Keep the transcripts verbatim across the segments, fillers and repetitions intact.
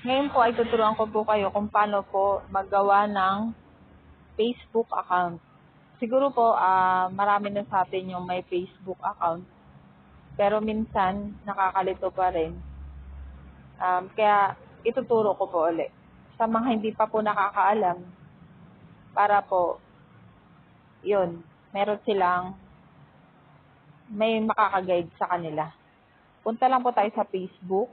Ngayon po ay tuturuan ko po kayo kung paano po maggawa ng Facebook account. Siguro po uh, marami na sa atin yung may Facebook account. Pero minsan nakakalito pa rin. Um, kaya ituturo ko po ulit. Sa mga hindi pa po nakakaalam, para po, yun, meron silang may makaka-guide sa kanila. Punta lang po tayo sa Facebook.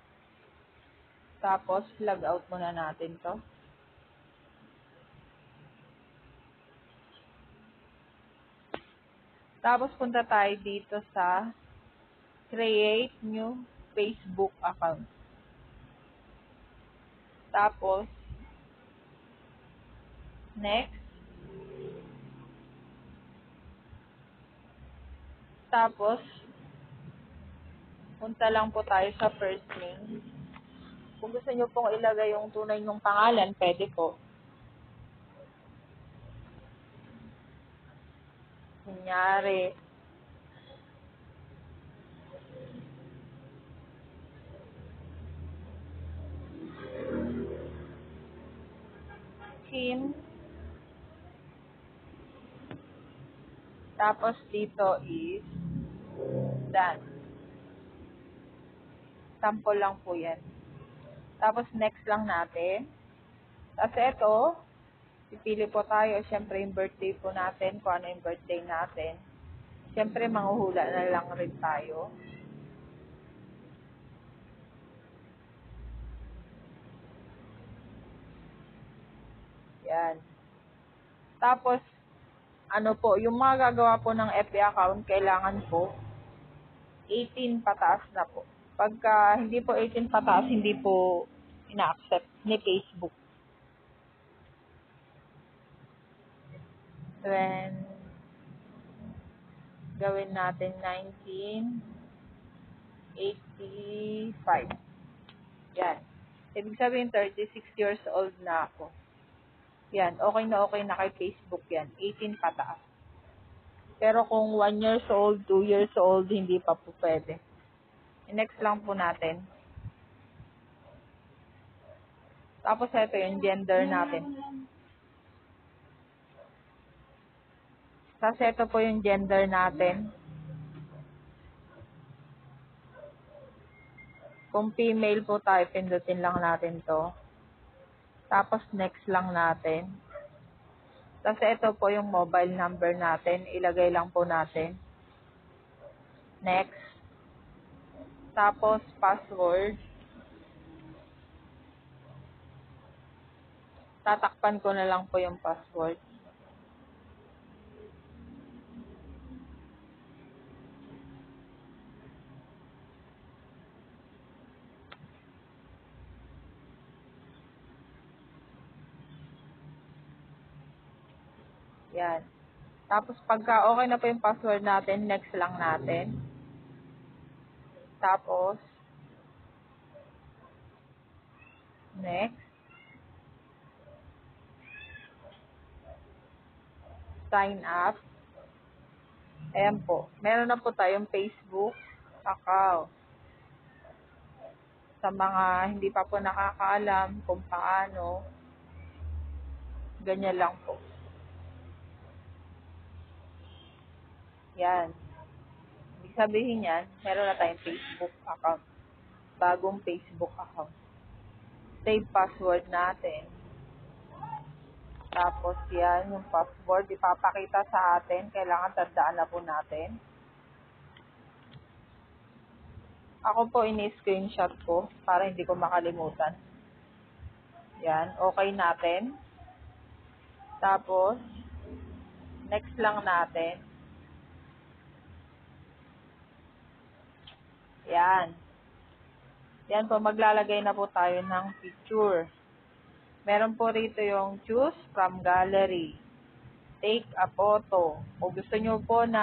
Tapos, log out muna natin to. Tapos, punta tayo dito sa Create New Facebook Account. Tapos, Next. Tapos, punta lang po tayo sa first name. Kung gusto nyo pong ilagay yung tunay nyong pangalan, pwede po. Kunyari, Kim. Tapos dito is Dan. Sample lang po yan. Tapos next lang natin. Tapos ito, pipili po tayo, syempre yung birthday po natin, kung ano yung birthday natin. Syempre, manghuhula na lang rin tayo. Yan. Tapos, ano po, yung mga gagawa po ng F B account, kailangan po eighteen pataas na po. Pagka hindi po eighteen pataas, hindi po ina-accept ni Facebook. Then, gawin natin nineteen eighty-five. Yan. Ibig sabihin, thirty-six years old na ako. Yan. Okay na okay na kay Facebook yan. eighteen pataas. Pero kung one years old, two years old, hindi pa po pwede. Next lang po natin. Tapos ito yung gender natin. Tapos ito po yung gender natin. Kung female po tayo, pindutin lang natin to. Tapos next lang natin. Tapos ito po yung mobile number natin. Ilagay lang po natin. Next. Tapos password. Tatakpan ko na lang po yung password. Yan. Tapos pagka okay na po yung password natin, next lang natin. Tapos, next. Sign up. Ayan po. Meron na po tayong Facebook account. Sa mga hindi pa po nakakaalam kung paano, ganyan lang po. Yan. Ibig sabihin yan, meron na tayong Facebook account. Bagong Facebook account. Save password natin. Tapos yan, yung password, ipapakita sa atin. Kailangan tandaan na po natin. Ako po, ini-screenshot ko para hindi ko makalimutan. Yan, okay natin. Tapos, next lang natin. Yan. Yan po, maglalagay na po tayo ng picture. Meron po rito yung choose from gallery. Take a photo. Kung gusto nyo po na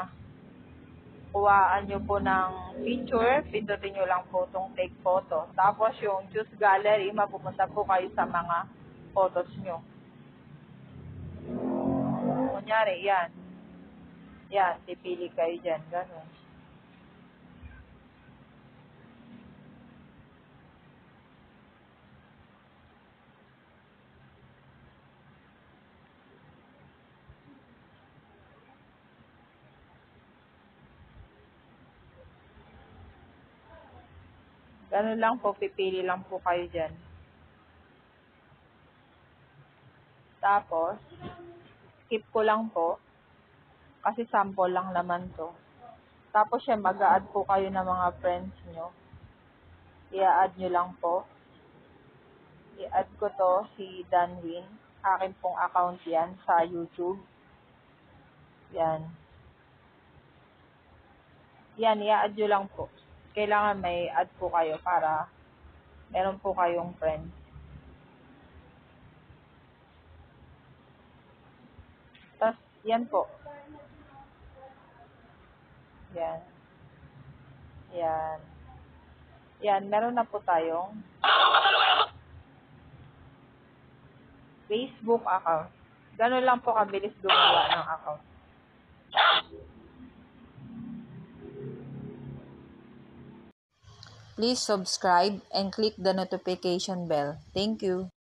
kuhaan nyo po ng picture, pindutin nyo lang po itong take photo. Tapos yung choose gallery, mapupunta po kayo sa mga photos nyo. Kunyari, yan. Yan, pipili kayo dyan. Ganun. Ganun lang po, pipili lang po kayo dyan. Tapos, skip ko lang po. Kasi sample lang naman to. Tapos siya, mag-a-add po kayo ng mga friends nyo. I-add nyo lang po. I-add ko to si Danwin. Akin pong account yan sa YouTube. Yan. Yan, i-add nyo lang po. Kailangan may add po kayo para meron po kayong friends. Tapos, yan po. Yan. Yan. Yan, meron na po tayong Facebook account. Ganun lang po kabilis gumawa ng account. Please subscribe and click the notification bell. Thank you.